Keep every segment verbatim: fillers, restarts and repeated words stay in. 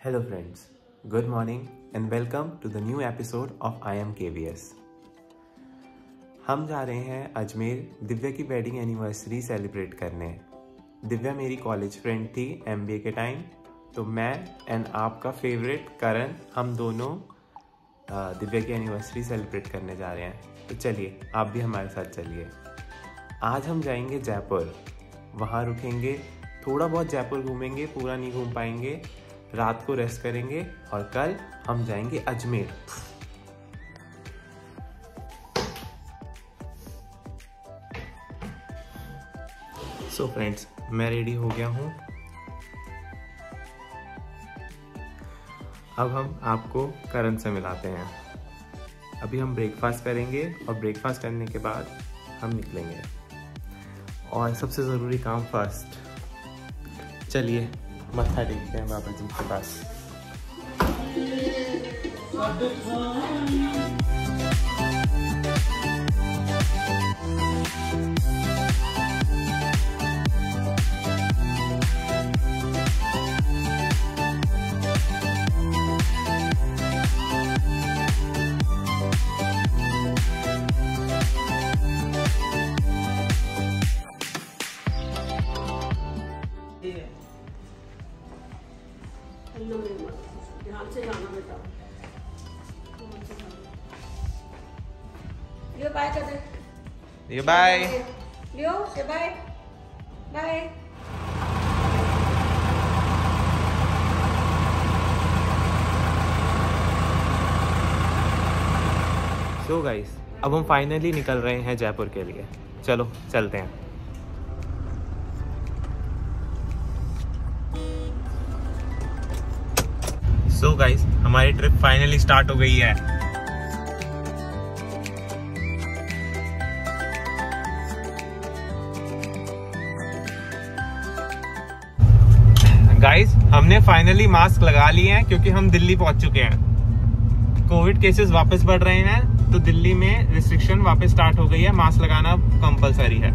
Hello friends, good morning and welcome to the new episode of I am K V S। हम जा रहे हैं अजमेर दिव्या की wedding anniversary celebrate करने। दिव्या मेरी कॉलेज फ्रेंड थी एम बी ए के टाइम, तो मैं एंड आपका फेवरेट करण हम दोनों दिव्या की एनिवर्सरी सेलिब्रेट करने जा रहे हैं। तो चलिए आप भी हमारे साथ चलिए। आज हम जाएंगे जयपुर, वहाँ रुकेंगे, थोड़ा बहुत जयपुर घूमेंगे, पूरा नहीं घूम पाएंगे, रात को रेस्ट करेंगे और कल हम जाएंगे अजमेर। सो फ्रेंड्स, मैं रेडी हो गया हूँ। अब हम आपको करण से मिलाते हैं। अभी हम ब्रेकफास्ट करेंगे और ब्रेकफास्ट करने के बाद हम निकलेंगे। और सबसे ज़रूरी काम फर्स्ट, चलिए मत्था टेकते हैं बाबा जी के पास। ध्यान से जाना बेटा। लियो बाय कर दे। लियो बाय। लियो से बाय बाय। सो गाइस, अब हम फाइनली निकल रहे हैं जयपुर के लिए। चलो चलते हैं। सो so गाइस, हमारी ट्रिप फाइनली स्टार्ट हो गई है। गाइस, हमने फाइनली मास्क लगा लिए हैं क्योंकि हम दिल्ली पहुंच चुके हैं। कोविड केसेस वापस बढ़ रहे हैं, तो दिल्ली में रिस्ट्रिक्शन वापस स्टार्ट हो गई है। मास्क लगाना कंपलसरी है।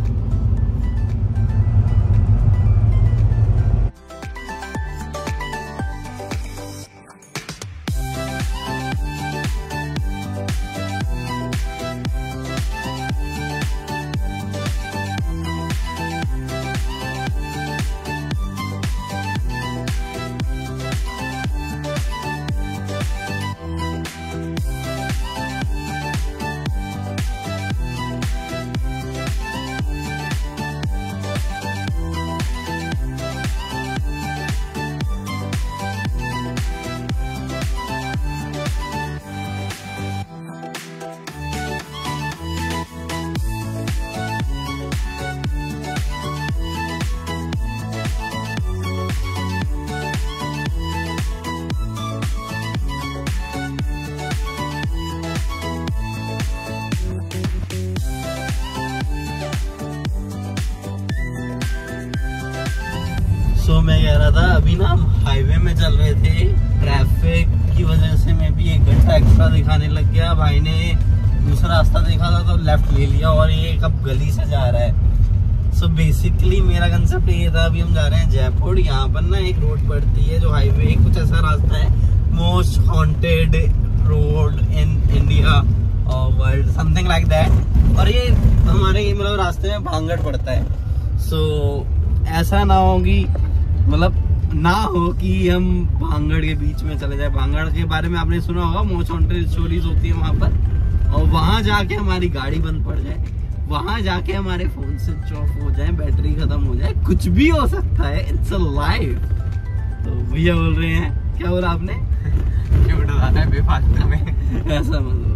तो मैं कह रहा था, अभी ना हम हाईवे में चल रहे थे, ट्रैफिक की वजह से मैं भी एक घंटा एक्स्ट्रा दिखाने लग गया। भाई ने दूसरा रास्ता देखा था तो लेफ्ट ले लिया और ये कब गली से जा रहा है। सो so बेसिकली मेरा कंसेप्ट ये था, अभी हम जा रहे हैं जयपुर। यहाँ पर ना एक रोड पड़ती है जो हाईवे, कुछ ऐसा रास्ता है, most haunted road in India और वर्ल्ड, समथिंग लाइक दैट। और ये हमारे मतलब रास्ते में भांगड़ पड़ता है। सो so, ऐसा ना होगी, मतलब ना हो कि हम भांगड़ के बीच में चले जाए। भांगड़ के बारे में आपने सुना होगा, मोस्ट हॉन्टेड स्टोरीज होती है वहां पर, और वहां जाके हमारी गाड़ी बंद पड़ जाए, वहां जाके हमारे फोन स्विच ऑफ हो जाए, बैटरी खत्म हो जाए, कुछ भी हो सकता है। It's a life. तो भैया बोल रहे हैं, क्या बोला आपने? क्यों डराना है बेफालतू में? ऐसा मतलब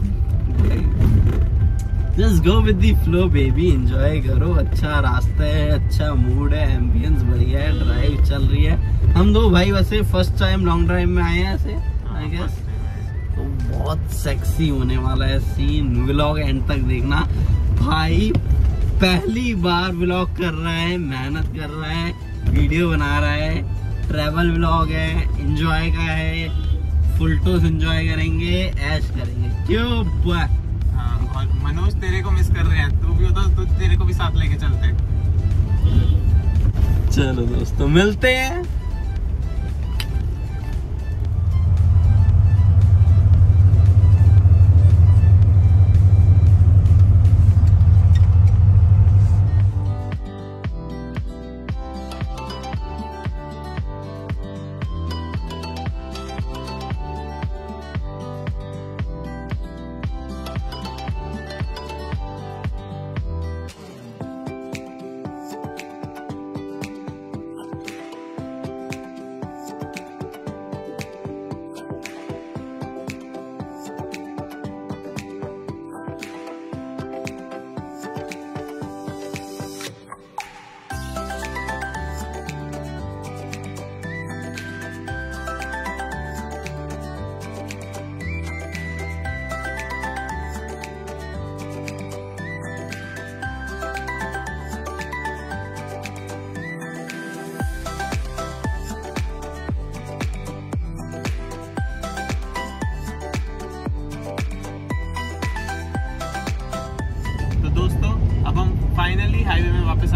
just go with the flow baby, enjoy करो। अच्छा रास्ता है, अच्छा मूड है, एम्बियंस बढ़िया है, ड्राइव चल रही है। हम दो भाई वैसे फर्स्ट टाइम लॉन्ग ड्राइव में आए हैं ऐसे, आई गेस, तो बहुत सेक्सी होने वाला है सीन। व्लॉग एंड तक देखना। भाई पहली बार व्लॉग कर रहा है, मेहनत कर रहा है, वीडियो बना रहा है, ट्रैवल व्लॉग है, एंजॉय का है, फुल टोस एंजॉय करेंगे, ऐश करेंगे। क्यों बुआ? और मनोज तेरे को मिस कर रहे हैं, तू भी होता तो तेरे को भी साथ लेके चलते। चलो दोस्तों मिलते हैं।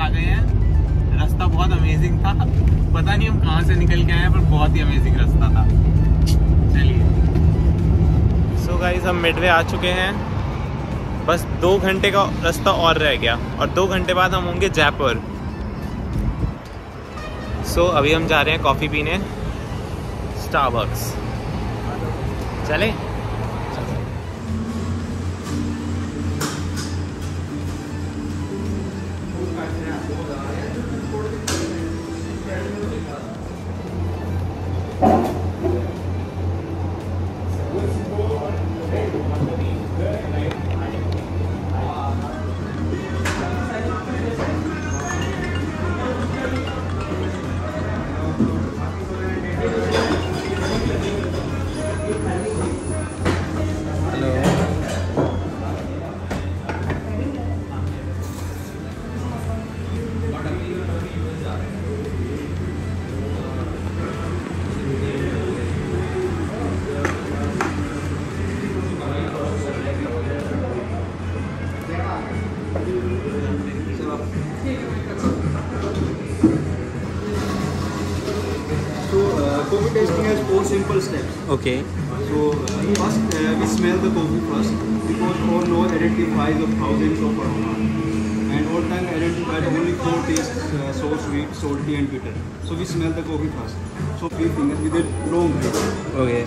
आ गए हैं। रास्ता बहुत अमेजिंग था, पता नहीं हम कहाँ से निकल के आए हैं, पर बहुत ही अमेजिंग रास्ता था। चलिए, सो गाइस हम मिडवे आ चुके हैं, बस दो घंटे का रास्ता और रह गया और दो घंटे बाद हम होंगे जयपुर। सो so, अभी हम जा रहे हैं कॉफ़ी पीने स्टारबक्स। चले Coffee tasting has four simple steps. Okay. So uh, first uh, we smell the coffee first, because all know identifies of thousands of aroma, and all time identified only four tastes: uh, sour, sweet, salty, and bitter. So we smell the coffee first. So three fingers with a long breath. Okay.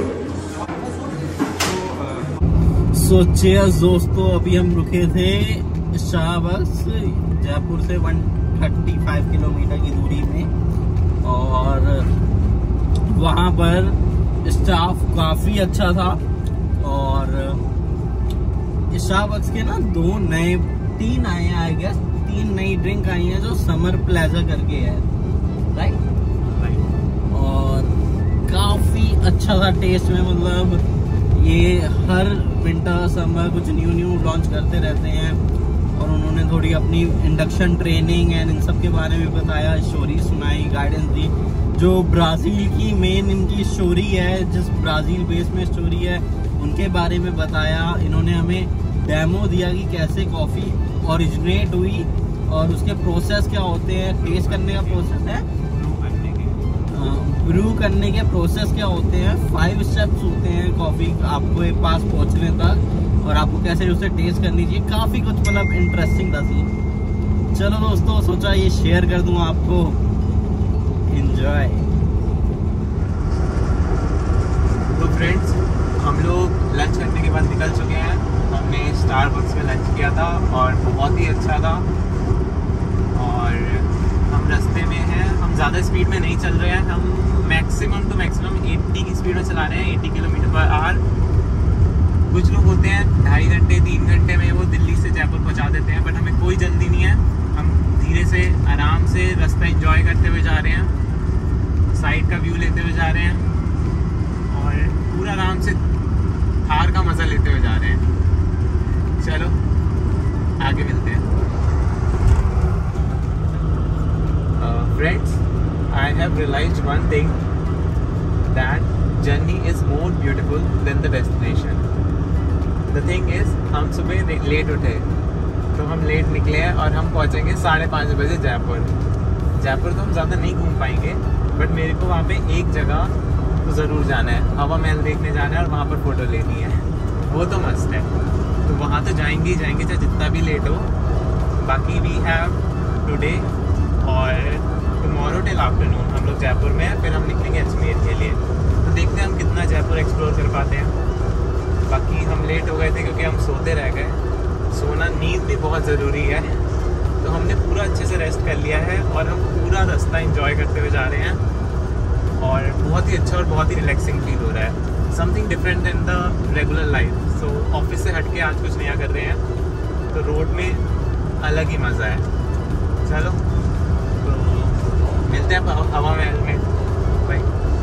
So cheers दोस्तों, अभी हम रुके थे Starbucks Jaipur से एक सौ पैंतीस kilometre की दूरी में, और वहाँ पर स्टाफ काफ़ी अच्छा था। और स्टारबक्स के ना दो नए तीन आए हैं, आई गेस तीन नई ड्रिंक आई हैं जो समर प्लेजर करके है, राइट राइट और काफ़ी अच्छा था टेस्ट में। मतलब ये हर विंटर समर कुछ न्यू न्यू लॉन्च करते रहते हैं, और उन्होंने थोड़ी अपनी इंडक्शन ट्रेनिंग एंड इन सब के बारे में बताया, स्टोरी सुनाई, गाइडेंस दी। जो ब्राज़ील की मेन इनकी स्टोरी है, जिस ब्राज़ील बेस में स्टोरी है, उनके बारे में बताया। इन्होंने हमें डेमो दिया कि कैसे कॉफ़ी ओरिजिनेट हुई और उसके प्रोसेस क्या होते हैं, टेस्ट करने का प्रोसेस है, ब्रू करने के प्रोसेस क्या होते हैं, फाइव स्टेप्स होते हैं कॉफ़ी आपको एक पास पहुंचने तक, और आपको कैसे उसे टेस्ट करनी चाहिए। काफ़ी कुछ मतलब इंटरेस्टिंग था सीन। चलो दोस्तों, सोचा ये शेयर कर दूं आपको। एंजॉय। तो फ्रेंड्स, हम लोग लंच करने के बाद निकल चुके हैं। हमने स्टारबक्स में लंच किया था और बहुत ही अच्छा था। और हम रास्ते में हैं, हम ज़्यादा स्पीड में नहीं चल रहे हैं, हम मैक्सिमम टू मैक्सिमम अस्सी की स्पीड में चला रहे हैं, अस्सी किलोमीटर पर आवर। कुछ लोग होते हैं ढाई घंटे तीन घंटे में वो दिल्ली से जयपुर पहुंचा देते हैं, बट हमें कोई जल्दी नहीं है। हम धीरे से आराम से रास्ता एंजॉय करते हुए जा रहे हैं, साइड का व्यू लेते हुए जा रहे हैं, और पूरा आराम से थार का मज़ा लेते हुए जा रहे हैं। चलो आगे मिलते हैं। Friends, I have realized one thing, that journey is more beautiful than the destination. The thing is, हम सुबह लेट उठे तो हम लेट निकले हैं और हम पहुंचेंगे साढ़े पाँच बजे जयपुर। जयपुर तो हम ज़्यादा नहीं घूम पाएंगे, बट मेरे को वहाँ पे एक जगह तो ज़रूर जाना है, हवा महल देखने जाना है और वहाँ पर फ़ोटो लेनी है, वो तो मस्त है। तो वहाँ तो जाएंगे ही जाएंगे, चाहे जितना भी लेट हो। बाकी वी हैव टुडे और टुमारो टिल आफ्टरनून हम लोग जयपुर में हैं, फिर हम निकलेंगे अजमेर के लिए। तो देखते हैं हम कितना जयपुर एक्सप्लोर कर पाते हैं। बाकी हम लेट हो गए थे क्योंकि हम सोते रह गए। सोना, नींद भी बहुत ज़रूरी है, तो हमने पूरा अच्छे से रेस्ट कर लिया है और हम पूरा रास्ता एंजॉय करते हुए जा रहे हैं, और बहुत ही अच्छा और बहुत ही रिलैक्सिंग फील हो रहा है। Something different than the regular life. So office से हट के आज कुछ नया कर रहे हैं, तो रोड में अलग ही मज़ा है। चलो तो मिलते हैं हवा महल में। बाय।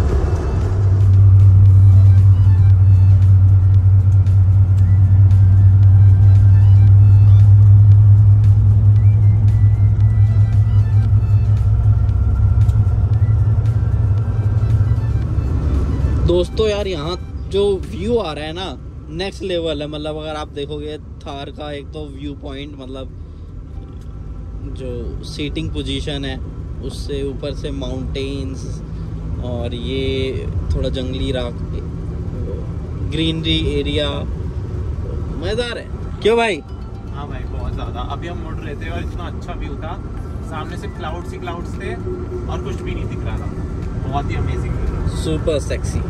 दोस्तों यार, यहाँ जो व्यू आ रहा है ना, नेक्स्ट लेवल है। मतलब अगर आप देखोगे थार का एक तो व्यू पॉइंट, मतलब जो सीटिंग पोजीशन है उससे ऊपर से माउंटेन्स और ये थोड़ा जंगली राख ग्रीनरी एरिया मज़ेदार है। क्यों भाई? हाँ भाई बहुत ज़्यादा। अभी हम मुड़ रहे थे और इतना अच्छा व्यू था, सामने से क्लाउड्स ही क्लाउड्स थे और कुछ भी नहीं दिख रहा था। बहुत ही अमेजिंग, सुपर सेक्सी।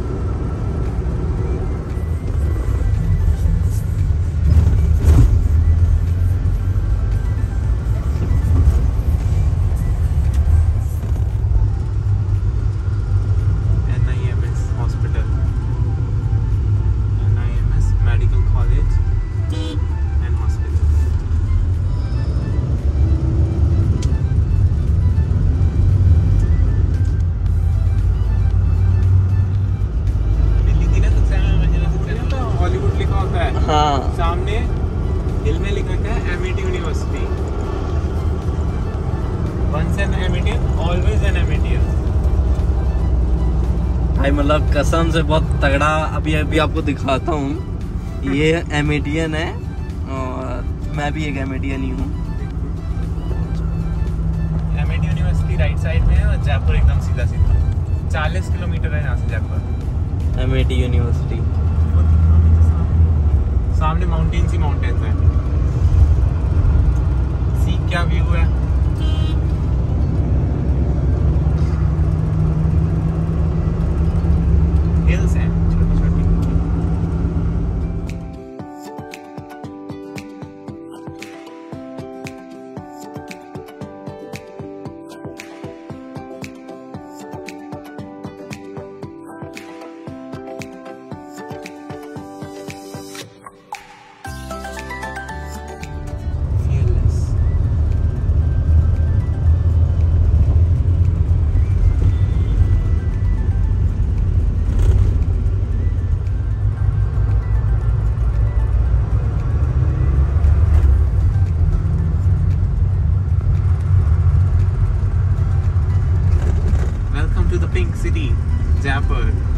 हाँ, सामने हिल में लिखा है Amity University. Once an Amitian always an Amitian. भाई मतलब कसम से बहुत तगड़ा। अभी अभी आपको दिखाता हूँ, ये एमिटियन है और मैं भी एक एमिटियन ही हूँ। एमिटी यूनिवर्सिटी राइट साइड में है और जयपुर एकदम सीधा सीधा चालीस किलोमीटर है यहाँ से जयपुर। एमिटी यूनिवर्सिटी सामने माउंटेन्स ही माउंटेन्स है। सी क्या व्यू है। हिल्स हैं छोटी छोटी। Pink City, Jaipur.